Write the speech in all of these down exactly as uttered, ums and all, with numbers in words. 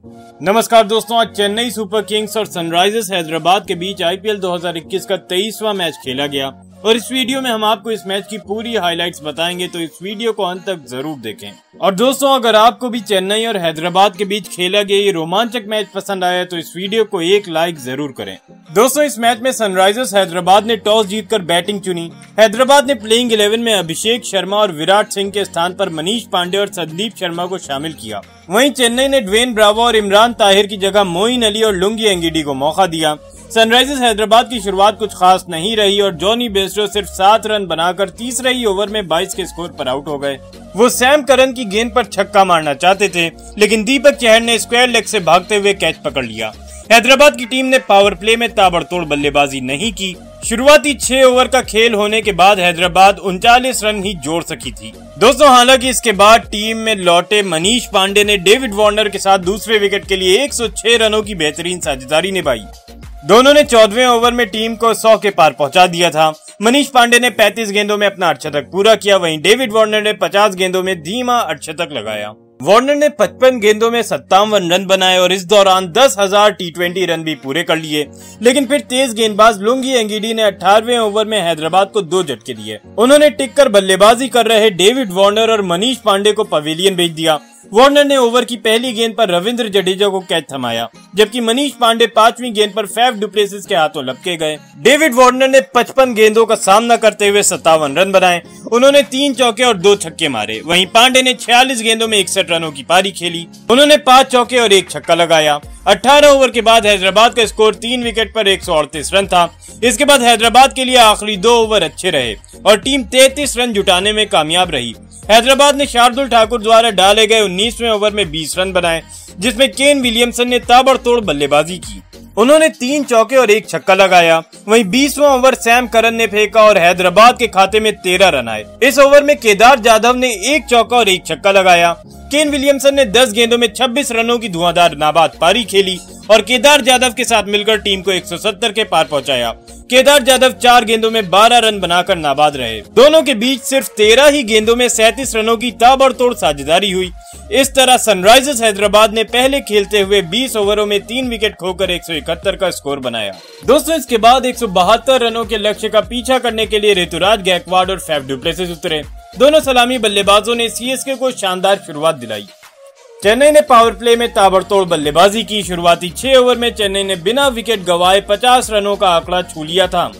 नमस्कार दोस्तों, आज चेन्नई सुपर किंग्स और सनराइजर्स हैदराबाद के बीच आईपीएल दो हज़ार इक्कीस का तेईसवां मैच खेला गया और इस वीडियो में हम आपको इस मैच की पूरी हाइलाइट्स बताएंगे, तो इस वीडियो को अंत तक जरूर देखें। और दोस्तों, अगर आपको भी चेन्नई और हैदराबाद के बीच खेला गया ये रोमांचक मैच पसंद आया तो इस वीडियो को एक लाइक जरूर करें। दोस्तों, इस मैच में सनराइजर्स हैदराबाद ने टॉस जीतकर बैटिंग चुनी। हैदराबाद ने प्लेइंग इलेवन में अभिषेक शर्मा और विराट सिंह के स्थान पर मनीष पांडे और संदीप शर्मा को शामिल किया। वहीं चेन्नई ने ड्वेन ब्रावो और इमरान ताहिर की जगह मोइन अली और लुंगी एंगिडी को मौका दिया। सनराइजर्स हैदराबाद की शुरुआत कुछ खास नहीं रही और जॉनी बेस्टो सिर्फ सात रन बनाकर तीसरे ही ओवर में बाईस के स्कोर पर आउट हो गए। वो सैम करन की गेंद पर छक्का मारना चाहते थे, लेकिन दीपक चहर ने स्क्वायर लेग से भागते हुए कैच पकड़ लिया। हैदराबाद की टीम ने पावर प्ले में ताबड़तोड़ बल्लेबाजी नहीं की। शुरुआती छह ओवर का खेल होने के बाद हैदराबाद उनचालीस रन ही जोड़ सकी थी। दोस्तों, हालांकि इसके बाद टीम में लौटे मनीष पांडे ने डेविड वार्नर के साथ दूसरे विकेट के लिए एक सौ छह रनों की बेहतरीन साझेदारी निभाई। दोनों ने चौदहवें ओवर में टीम को सौ के पार पहुंचा दिया था। मनीष पांडे ने पैंतीस गेंदों में अपना अर्धशतक पूरा किया, वहीं डेविड वार्नर ने पचास गेंदों में धीमा अर्धशतक लगाया। वार्नर ने पचपन गेंदों में सत्तावन रन बनाए और इस दौरान दस हजार टी ट्वेंटी रन भी पूरे कर लिए, लेकिन फिर तेज गेंदबाज लुंगी एंगिडी ने अठारहवें ओवर में हैदराबाद को दो झटके दिए। उन्होंने टिककर बल्लेबाजी कर रहे डेविड वार्नर और मनीष पांडे को पवेलियन भेज दिया। वार्नर ने ओवर की पहली गेंद पर रविंद्र जडेजा को कैच थमाया, जबकि मनीष पांडे पांचवीं गेंद पर फैफ डुप्लेसिस के हाथों लपके गए। डेविड वार्नर ने पचपन गेंदों का सामना करते हुए सत्तावन रन बनाए। उन्होंने तीन चौके और दो छक्के मारे। वहीं पांडे ने छियालीस गेंदों में इकसठ रनों की पारी खेली। उन्होंने पांच चौके और एक छक्का लगाया। अठारह ओवर के बाद हैदराबाद का स्कोर तीन विकेट पर एक सौ अड़तीस रन था। इसके बाद हैदराबाद के लिए आखिरी दो ओवर अच्छे रहे और टीम तैंतीस रन जुटाने में कामयाब रही। हैदराबाद ने शार्दुल ठाकुर द्वारा डाले गए उन्नीसवें ओवर में बीस रन बनाए, जिसमें केन विलियमसन ने ताबड़तोड़ बल्लेबाजी की। उन्होंने तीन चौके और एक छक्का लगाया। वहीं बीसवां ओवर सैम करन ने फेंका और हैदराबाद के खाते में तेरह रन आए। इस ओवर में केदार जाधव ने एक चौका और एक छक्का लगाया। केन विलियमसन ने दस गेंदों में छब्बीस रनों की धुआंधार नाबाद पारी खेली और केदार जाधव के साथ मिलकर टीम को एक सौ सत्तर के पार पहुंचाया। केदार जाधव चार गेंदों में बारह रन बनाकर नाबाद रहे। दोनों के बीच सिर्फ तेरह ही गेंदों में सैंतीस रनों की ताबड़तोड़ साझेदारी हुई। इस तरह सनराइजर्स हैदराबाद ने पहले खेलते हुए बीस ओवरों में तीन विकेट खोकर एक सौ इकहत्तर का स्कोर बनाया। दोस्तों, इसके बाद एक सौ बहत्तर रनों के लक्ष्य का पीछा करने के लिए ऋतुराज गायकवाड और फैफ डुप्लेसिस उतरे। दोनों सलामी बल्लेबाजों ने सीएसके को शानदार शुरुआत दिलाई। चेन्नई ने पावर प्ले में ताबड़तोड़ बल्लेबाजी की। शुरुआती छह ओवर में चेन्नई ने बिना विकेट गंवाए पचास रनों का आंकड़ा छू लिया था।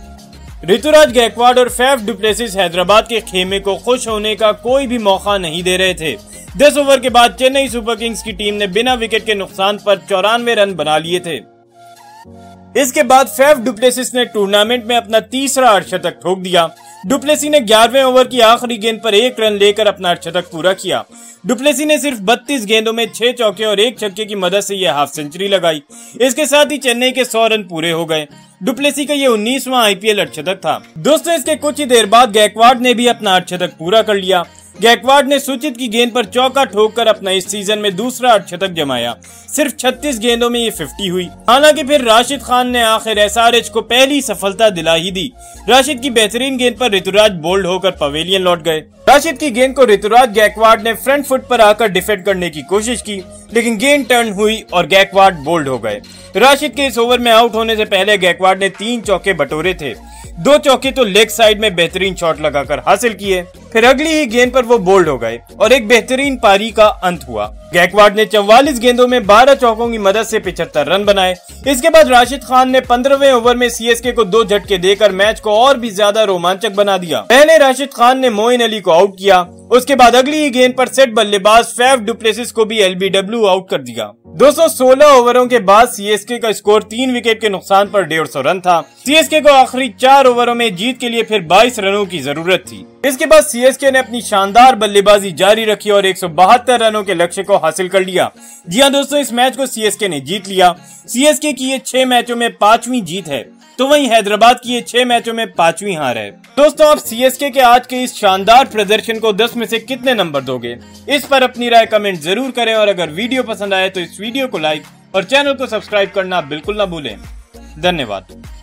ऋतुराज गायकवाड और फैफ डुप्लेसिस हैदराबाद के खेमे को खुश होने का कोई भी मौका नहीं दे रहे थे। दस ओवर के बाद चेन्नई सुपर किंग्स की टीम ने बिना विकेट के नुकसान पर चौरानवे रन बना लिए थे। इसके बाद फैफ डुप्लेसिस ने टूर्नामेंट में अपना तीसरा अर्धशतक ठोक दिया। डुप्लेसी ने ग्यारहवें ओवर की आखिरी गेंद पर एक रन लेकर अपना अर्धशतक पूरा किया। डुप्लेसी ने सिर्फ बत्तीस गेंदों में छह चौके और एक छक्के की मदद से यह हाफ सेंचुरी लगाई। इसके साथ ही चेन्नई के सौ रन पूरे हो गए। डुप्लेसी का ये उन्नीसवां आईपीएल अर्धशतक था। दोस्तों, इसके कुछ ही देर बाद गायकवाड ने भी अपना अर्धशतक पूरा कर लिया। गायकवाड ने सुचित की गेंद पर चौका ठोककर अपना इस सीजन में दूसरा अर्धशतक जमाया। सिर्फ छत्तीस गेंदों में ये पचास हुई। हालांकि फिर राशिद खान ने आखिर एसआरएच को पहली सफलता दिला ही दी। राशिद की बेहतरीन गेंद पर ऋतुराज बोल्ड होकर पवेलियन लौट गए। राशिद की गेंद को ऋतुराज गायकवाड ने फ्रंट फुट पर आकर डिफेंड करने की कोशिश की, लेकिन गेंद टर्न हुई और गायकवाड बोल्ड हो गए। राशिद के इस ओवर में आउट होने से पहले गायकवाड ने तीन चौके बटोरे थे। दो चौके तो लेग साइड में बेहतरीन शॉट लगाकर हासिल किए। फिर अगली ही गेंद पर वो बोल्ड हो गए और एक बेहतरीन पारी का अंत हुआ। गायकवाड ने चौवालीस गेंदों में बारह चौकों की मदद से पचहत्तर रन बनाए। इसके बाद राशिद खान ने पंद्रहवें ओवर में सीएसके को दो झटके देकर मैच को और भी ज्यादा रोमांचक बना दिया। पहले राशिद खान ने मोइन अली को आउट किया। उसके बाद अगली ही गेंद पर सेट बल्लेबाज फैफ डुप्लेसिस को भी एलबीडब्ल्यू आउट कर दिया। दोस्तों, सोलह ओवरों के बाद सीएसके का स्कोर तीन विकेट के नुकसान पर डेढ़ सौ रन था। सीएसके को आखिरी चार ओवरों में जीत के लिए फिर बाईस रनों की जरूरत थी। इसके बाद सीएसके ने अपनी शानदार बल्लेबाजी जारी रखी और एक सौ बहत्तर रनों के लक्ष्य को हासिल कर लिया। जी हां दोस्तों, इस मैच को सीएसके ने जीत लिया। सीएसके की ये छह मैचों में पांचवी जीत है, तो वहीं हैदराबाद की ये छह मैचों में पांचवी हार है। दोस्तों, आप सीएसके के आज के इस शानदार प्रदर्शन को दस में से कितने नंबर दोगे? इस पर अपनी राय कमेंट जरूर करें और अगर वीडियो पसंद आए तो इस वीडियो को लाइक और चैनल को सब्सक्राइब करना बिल्कुल ना भूलें। धन्यवाद।